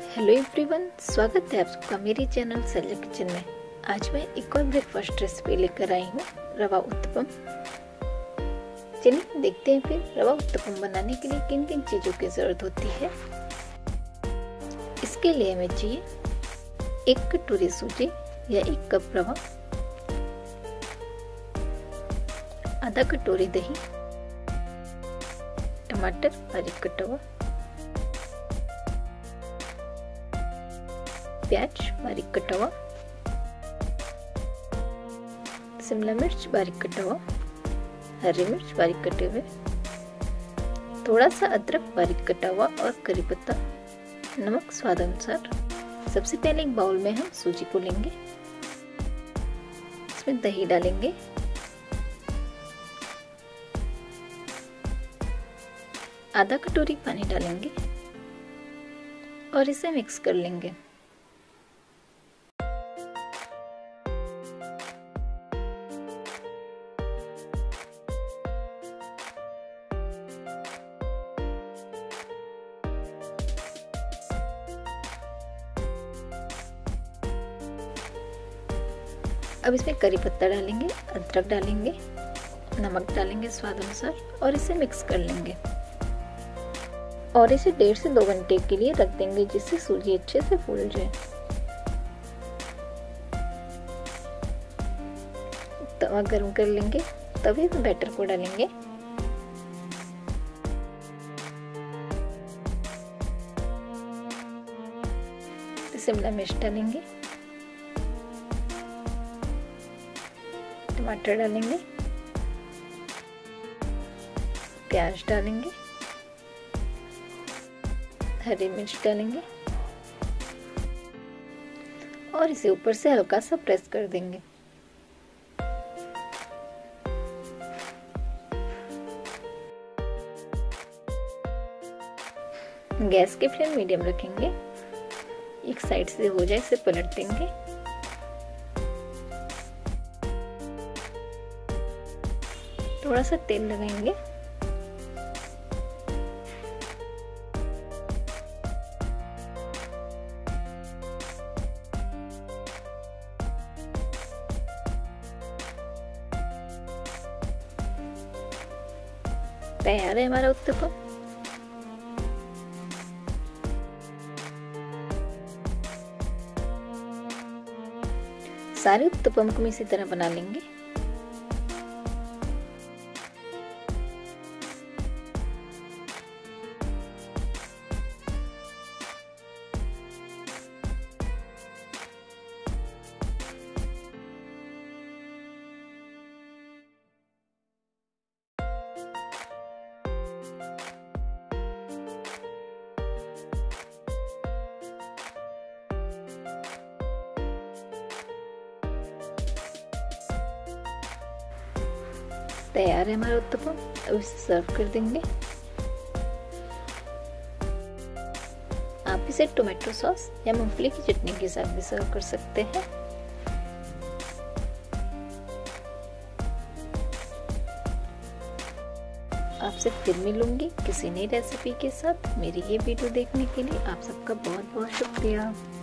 Hello everyone, स्वागत है आप सबका मेरे चैनल शैलजा किचन में। आज मैं एक और ब्रेकफास्ट रेसिपी लेकर आई हूँ, रवा उत्तपम। चलिए देखते हैं फिर रवा उत्तपम बनाने के लिए किन किन चीज़ों की ज़रूरत होती है। इसके लिए हमें चाहिए 1 कटोरी सूजी या 1 कप रवा, आधा कटोरी दही, टमाटर बारीक कटा हुआ, प्याज बारीक कटा हुआ, शिमला मिर्च बारीक कटा हुआ, हरी मिर्च बारीक कटे हुए, थोड़ा सा अदरक बारीक कटा हुआ और करी पत्ता, नमक स्वाद अनुसार। सबसे पहले एक बाउल में हम सूजी को लेंगे, इसमें दही डालेंगे, आधा कटोरी पानी डालेंगे और इसे मिक्स कर लेंगे। अब इसमें करी पत्ता डालेंगे, अदरक डालेंगे, नमक डालेंगे स्वाद अनुसार और इसे मिक्स कर लेंगे और इसे 1.5 से 2 घंटे के लिए रख देंगे, जिससे सूजी अच्छे से फूल जाए। तवा गर्म कर लेंगे, तवे में बैटर को डालेंगे, शिमला मिर्च डालेंगे, टमाटर डालेंगे, प्याज डालेंगे, हरी मिर्च डालेंगे और इसे ऊपर से हल्का सा प्रेस कर देंगे। गैस की फ्लेम मीडियम रखेंगे, एक साइड से हो जाए इसे पलट देंगे। थोड़ा सा तेल लगाएंगे, तैयार है हमारा उत्तपम। सारे उत्तपम को हम इसी तरह बना लेंगे। तैयार है हमारा उत्तपम। अब इसे सर्व कर देंगे। आप इसे टोमेटो सॉस या मूंगफली की चटनी के साथ भी सर्व कर सकते हैं। आपसे फिर मिलूंगी किसी नई रेसिपी के साथ। मेरी ये वीडियो देखने के लिए आप सबका बहुत बहुत शुक्रिया।